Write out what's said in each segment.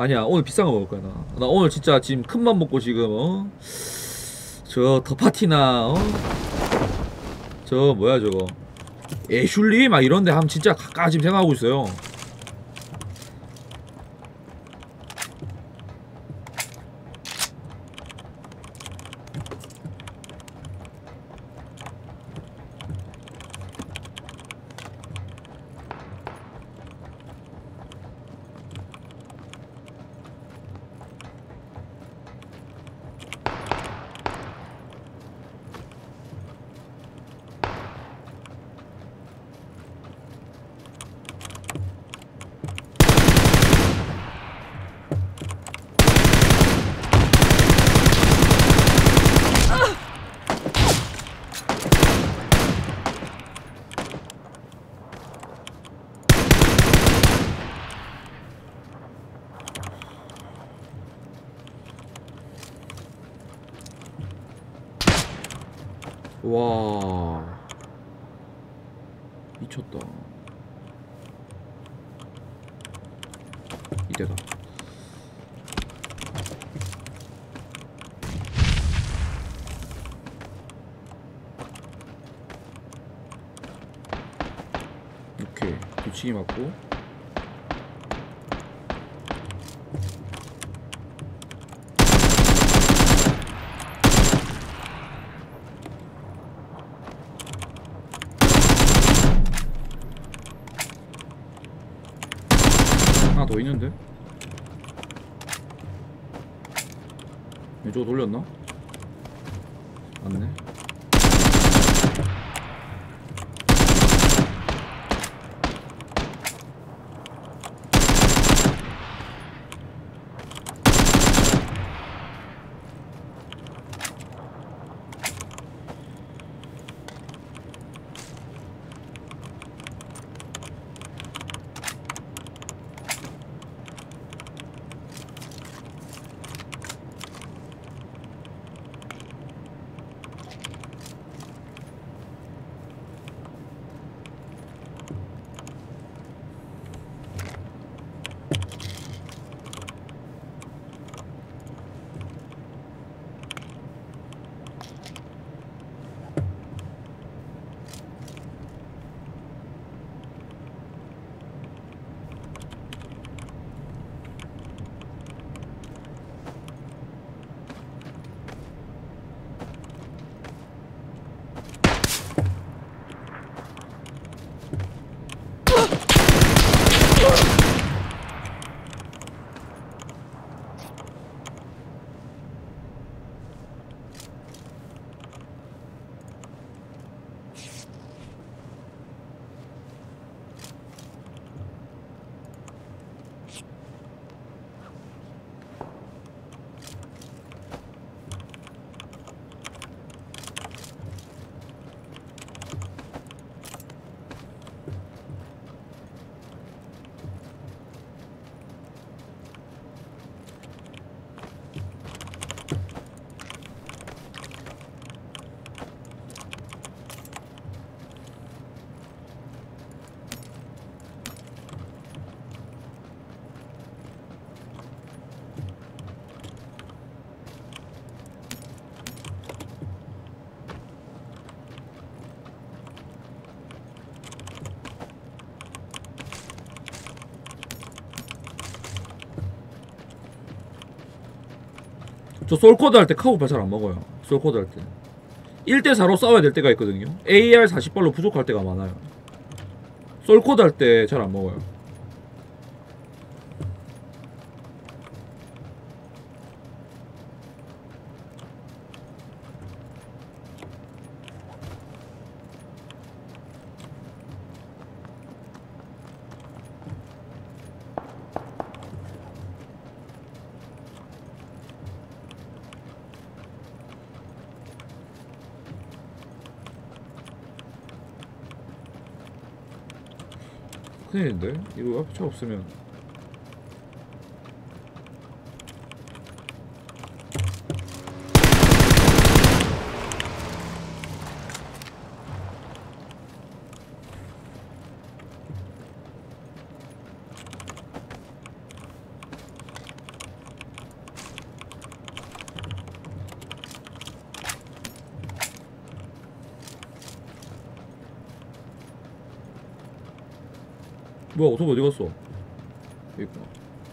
아니야, 오늘 비싼 거 먹을 거야. 나 오늘 진짜 지금 큰맘 먹고 지금 저 더파티나 저 뭐야 저거 애슐리 막 이런데 하면 진짜 가까 지금 생각하고 있어요. 와 미쳤다. 이때다. 오케이 뒤치기 맞고. 하나 더 있는데? 왼쪽으로 돌렸나? 맞네. 저 솔코드 할 때 카우팔 잘 안 먹어요. 솔코드 할 때 1대4로 싸워야 될 때가 있거든요. AR 40발로 부족할 때가 많아요. 솔코드 할 때 잘 안 먹어요. 큰일인데? 이거 앞에 차 없으면 뭐야 오토바이 어디 갔어? 여기 있구나.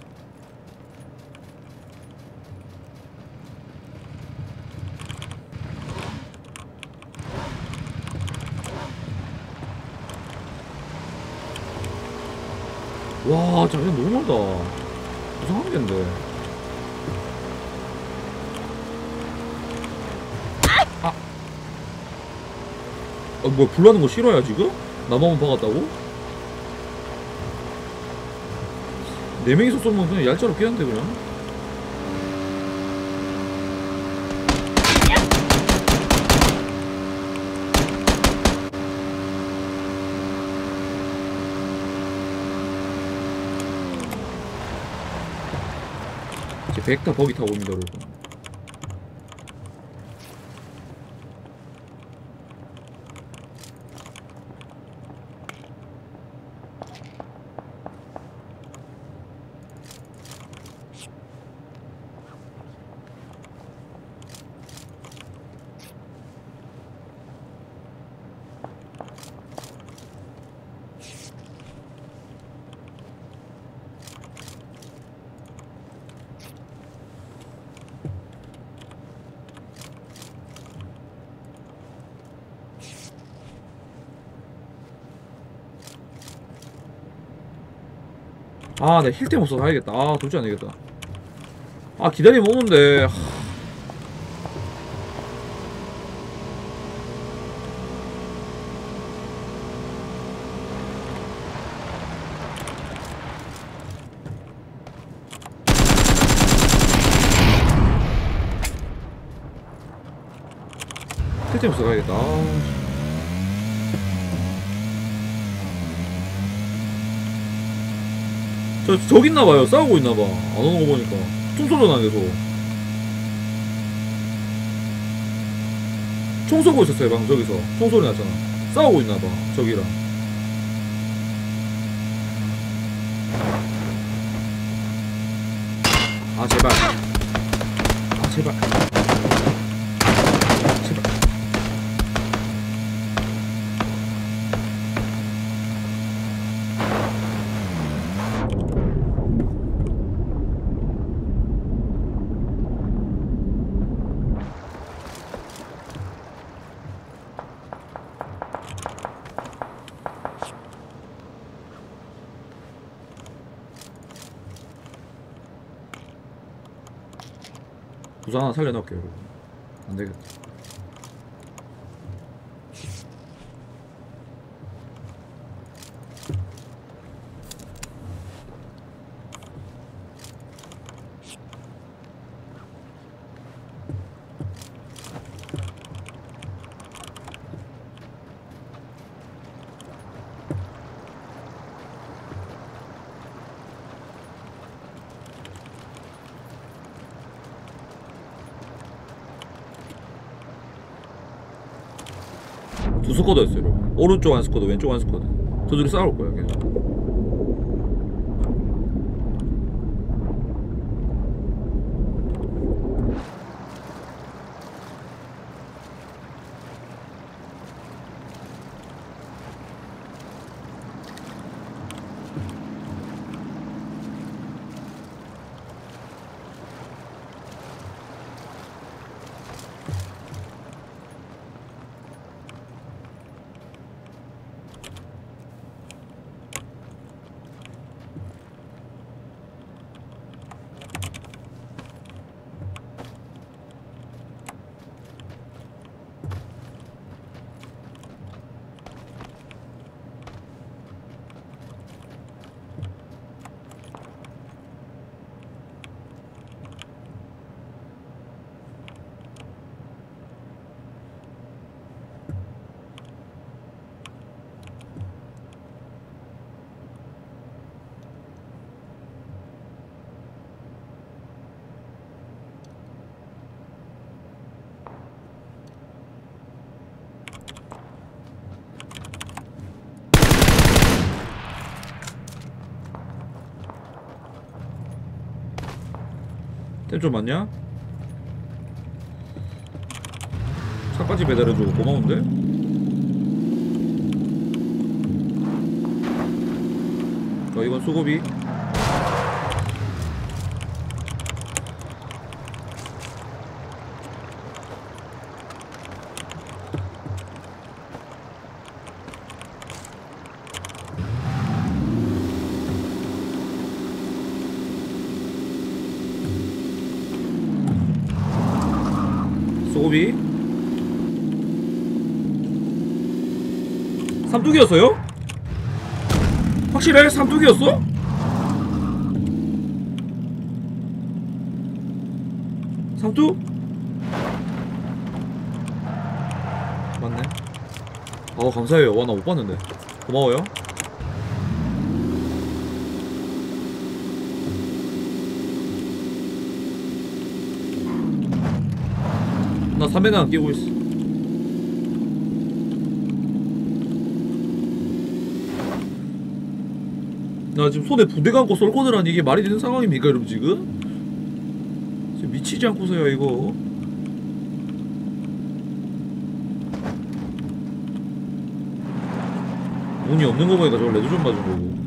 와 장난 너무 멀다. 이상한 겐데. 뭐야 불나는 거 싫어야 지금? 나만 박았다고? 네 명이서 쏘면 그냥 얄짤없겠는데 그냥? 이제 백타 버기 타고 옵니다 여러분. 아, 내 힐템 없어서 가야겠다. 아, 도저히 안 되겠다. 아, 기다리면 오는데. 힐템 없어서 가야겠다. 아. 저기 있나봐요. 싸우고 있나봐. 안 오는 거 보니까. 총소리 나네, 계속. 총 쏘고 있었어요, 방금 저기서. 총소리 났잖아. 싸우고 있나봐, 저기랑. 아, 제발. 아, 제발. 제발. 부상 하나 살려놓을게요, 여러분. 안되겠다. 두 스쿼드였어요, 여러분. 오른쪽 한 스쿼드, 왼쪽 한 스쿼드. 저들이 싸울 거야, 계속. 템 좀 많냐? 차까지 배달해주고 고마운데? 이건 수고비. 소고비. 삼뚝이었어요? 확실해? 삼뚝이었어? 삼뚝? 맞네. 감사해요. 와, 나 못 봤는데. 고마워요. 나 300원 안 끼고 있어. 나 지금 손에 부대 감고 쏠코드라니 이게 말이 되는 상황입니까 여러분 지금? 지금 미치지 않고서요 이거. 운이 없는 거 보니까 저걸 레드존 맞은 거고.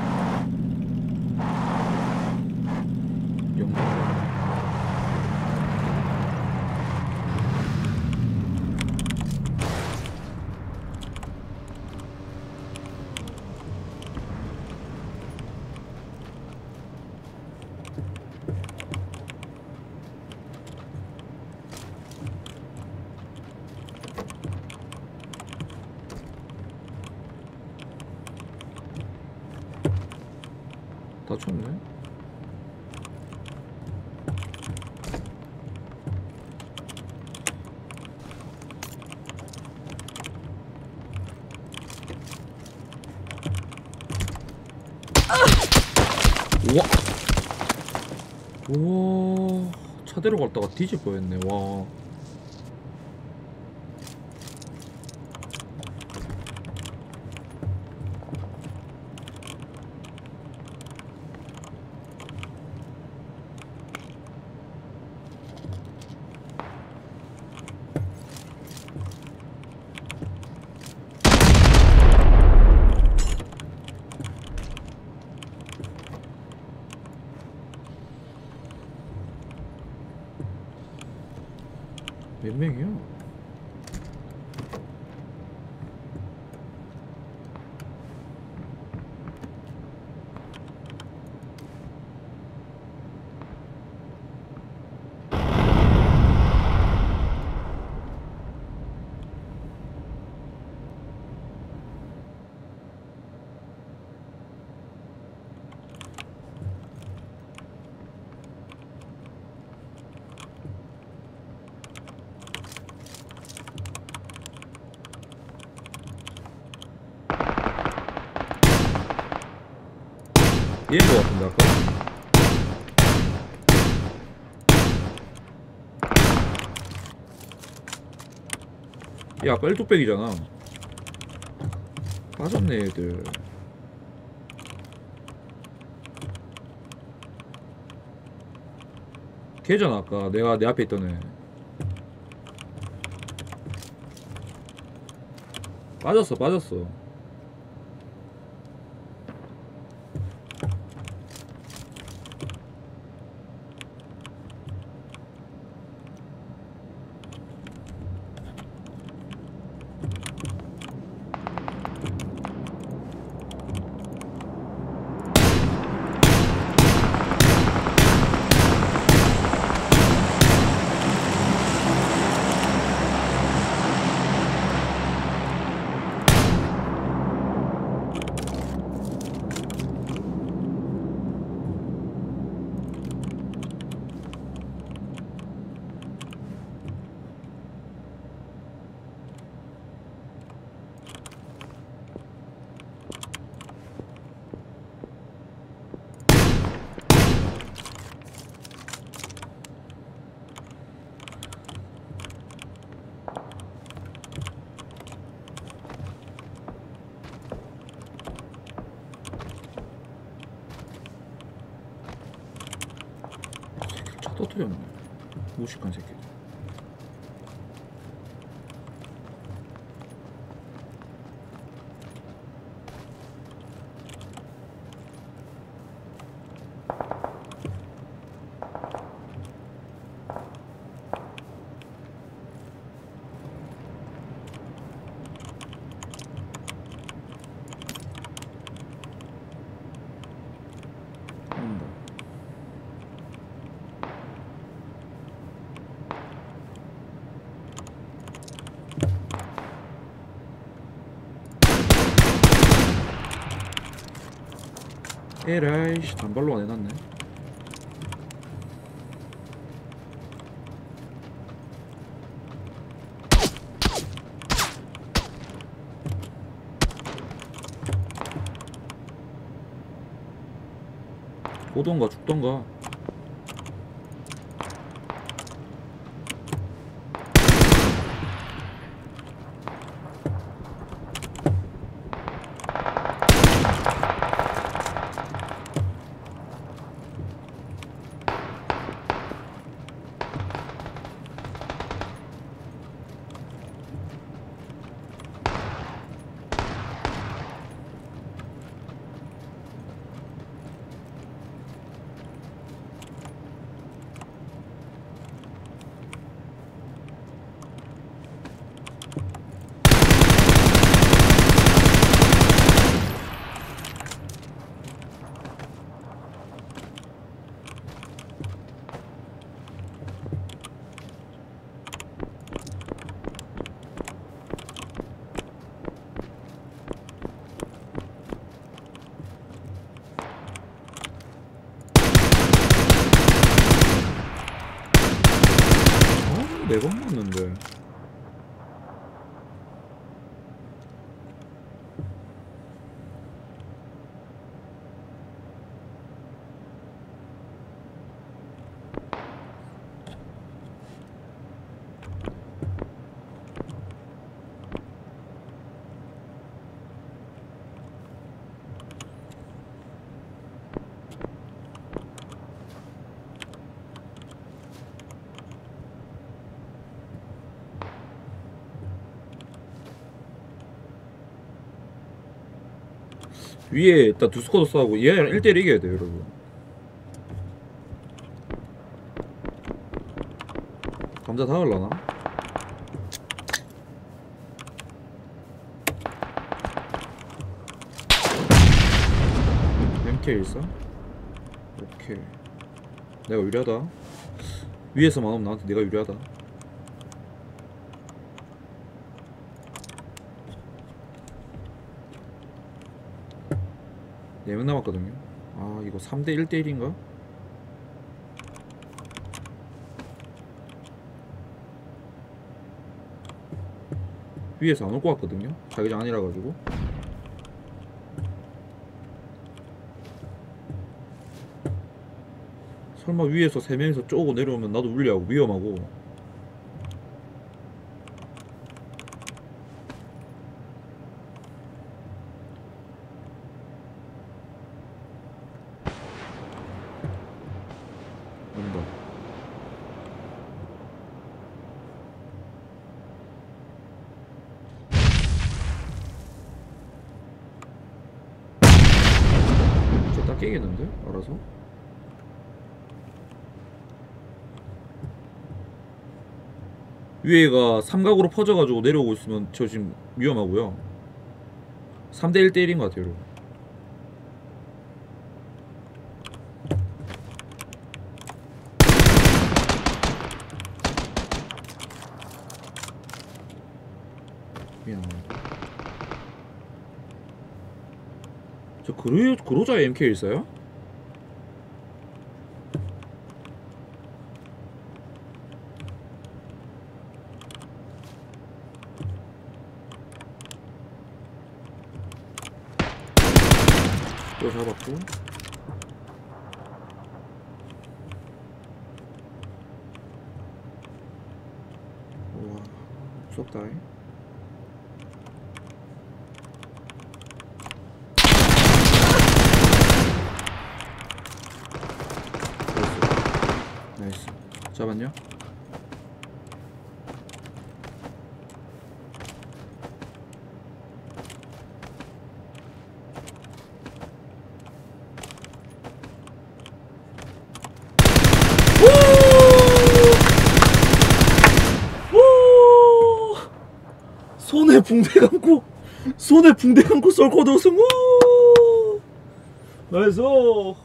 다 쳤네. 우와. 우와. 차대로 갔다가 뒤질 뻔했네. 와. 몇 명이야? 얘인 것 같은데 아까? 얘 아까 1뚝백이잖아. 빠졌네 얘들. 걔잖아 아까 내가 내 앞에 있던 애. 빠졌어. 차 터뜨렸네. 무식한 새끼. 에라이씨 단발로 안 해놨네. 오던가 죽던가. 네 번 맞는데. 위에 일단 두 스쿼드 싸우고 얘랑 1대1 이겨야 돼요 여러분. 감자 다 흘러나? MK14? 오케이. 내가 유리하다. 위에서만 오면 나한테 내가 유리하다. 네 명 남았거든요. 아 이거 3대 1대 1인가? 위에서 안 올 것 같거든요. 자기장 아니라 가지고. 설마 위에서 3명이서 쪼고 내려오면 나도 울려하고 위험하고. 온다. 저 딱 깨겠는데? 알아서? 위에가 삼각으로 퍼져가지고 내려오고 있으면 저 지금 위험하고요. 3대 1대 1인 것 같아요 여러분. 미안합니다. 저 그로자의 MK 있어요? 또 잡았고. 우와 무섭다잉. 나이스. 잡았냐? 손에 붕대 감고 썰코드 우승. 나이스.